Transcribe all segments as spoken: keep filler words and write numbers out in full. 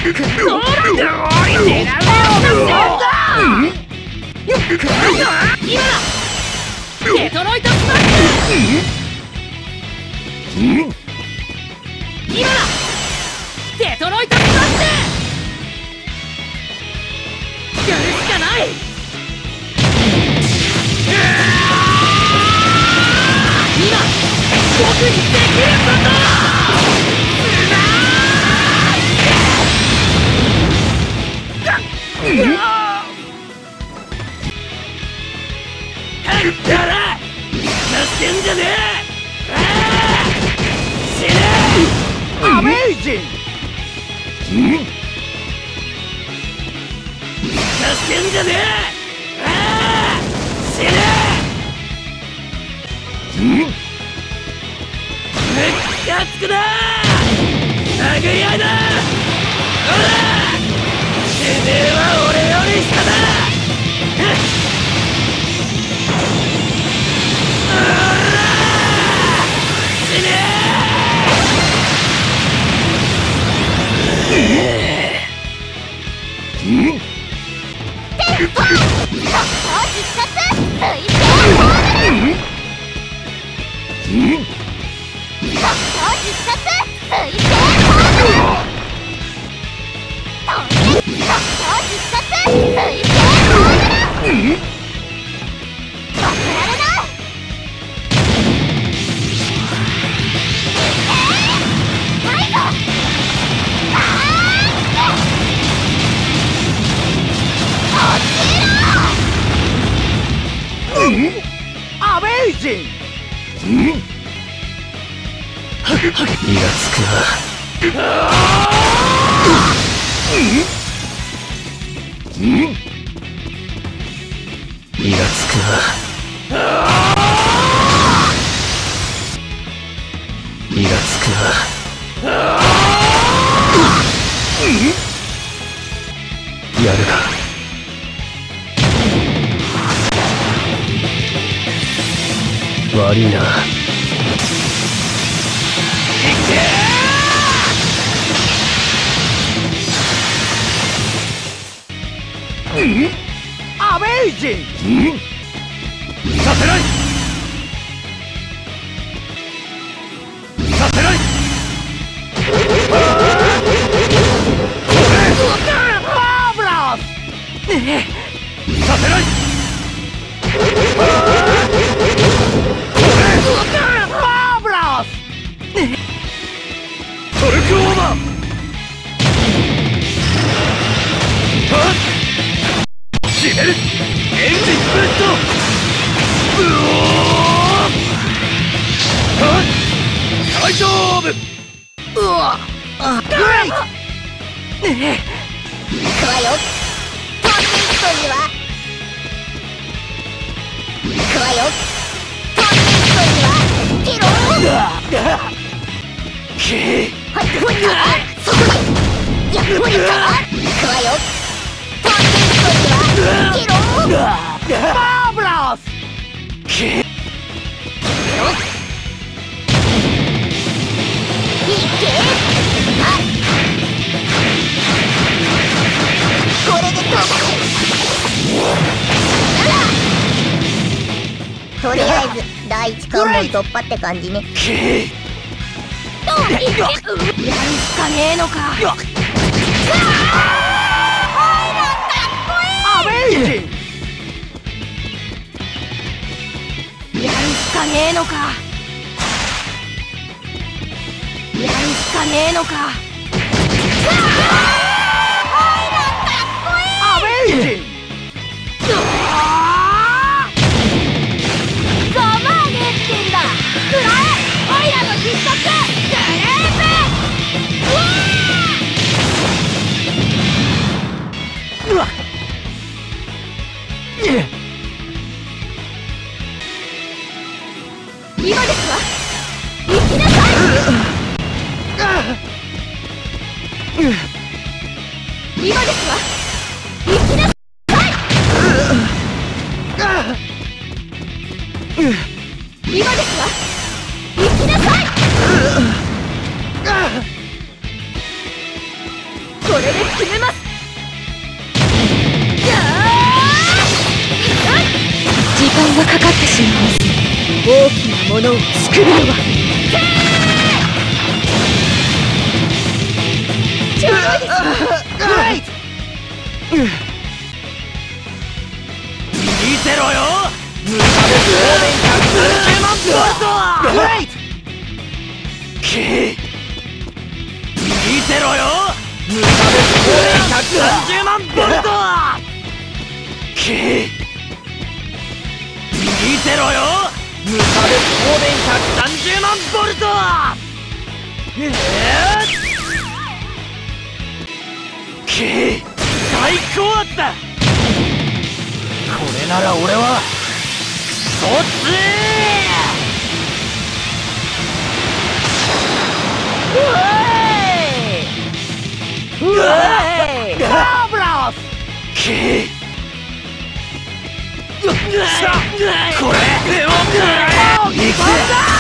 デトロイトスマッシュ。今だデトロイトスマッシュ。やるしかない。今僕にできることうわだらしてんじゃねえ。死ね。アメイジング。してんじゃねえ。死ね。熱くな殴り合いだ。ほらてめえは俺より下だ。アメイジング。イラつくわ。イラつくわ。イラつくわ。やるか。悪いな。アメイジング。させないさせない。マーブラス。させない。マーブラス。トルクオーバー。決める。エンジンブースト。うおー大丈夫。うわあグレイト。 くわよ。トーキンストにはくわよ。トーキンストにはヒロー。はいこいかそこにやっこいかくわよ。トーキンストにはヒロー。 マーブラス。 いけ。はい。これでトップ。とりあえず第一関門突破って感じね。 やるしかねえのか。 アメイジング。やるしかねえのか。やるしかねえのか。アメイジング。ざまあねえってんだ。くらえオイラの必殺グレープ。うわっ今ですわ。行きなさい。今ですわ。行きなさい。今ですわ。行きなさい。 これで決めます。時間がかかってしまいます。大きなものを作るのはちょうどいいです。 見てろよ、無差別放電ひゃくさんじゅうまんボルト。グレイト。見てろよ、無差別放電ひゃくさんじゅうまんボルト。見てろよ、無差別放電ひゃくさんじゅうまんボルト。最高だ。これなら俺はそっち。うわいガブラス。これでもいくぜ。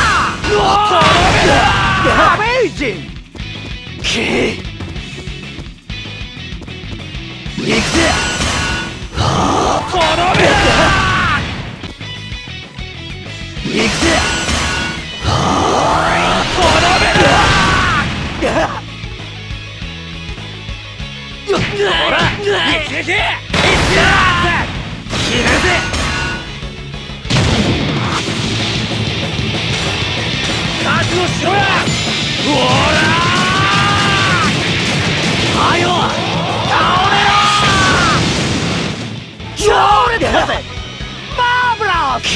アメージング。いくぜ。この目だ。いくぜ。この目だ。ほら、いけいけ。いっちゃー。決めるぜ。覚悟しろや。ほらー。はよ。倒れろ。倒れたぜ。マーブラス。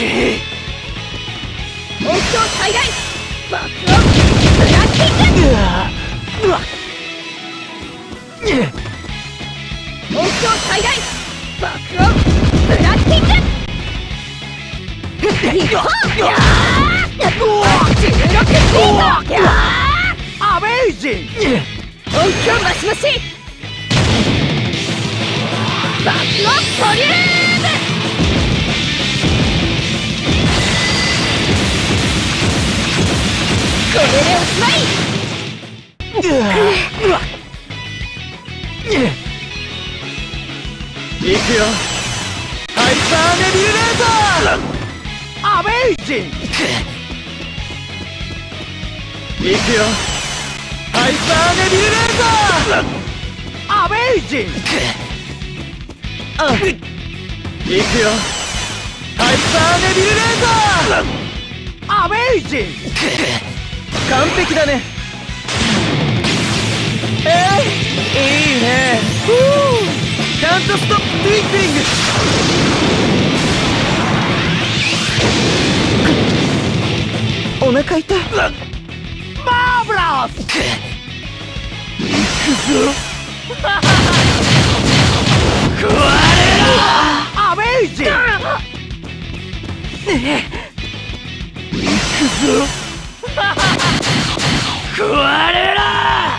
目標最大爆音ブラッキング。 うわっ。 目標最大爆音ブラッキング。いこう。やーじゅうろくフィート。やアメージング。 音響マシマシ爆音ボリューム。これでおしまい。 いくよ、ハイパーネビュレーター。アメージング。いくよ、ハイパーネビュレーター。アメージング。いくよ、ハイパーネビュレーター。アメージング。完璧だね。えい、いいね。ふう。カントストップトゥイッピング。お腹痛い。マーブラス。いくぞ。食われろ。アメージング。いくぞ。食われろ。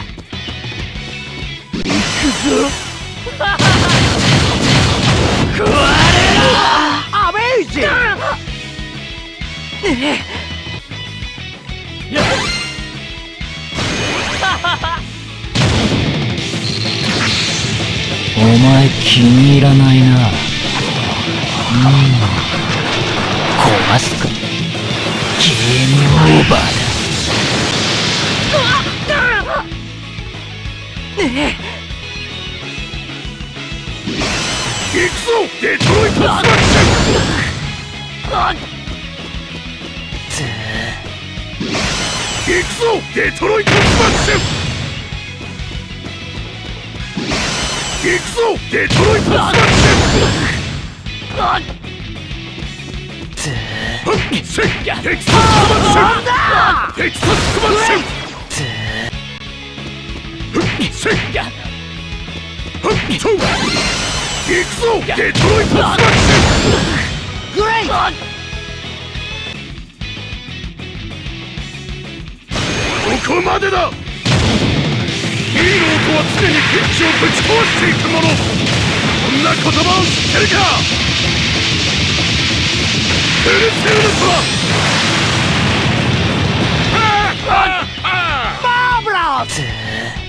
いくぞ。食われろ。アメージング。 お前気に入らないな。うん、壊すか。ゲームオーバーだ。 行くぞ、デトロイトスマッシュ。行くぞ、デトロイトスマッシュ。行くぞ、デトロイトスマッシュ。テキサススマッシュ。テキサススマッシュ。行くぞ、デトロイトスマッシュ。グレイト。ここまでだ。ヒーローとは常に敵地をぶち壊していくもの。こんな言葉を知ってるか。フルセウルスはマーブラス。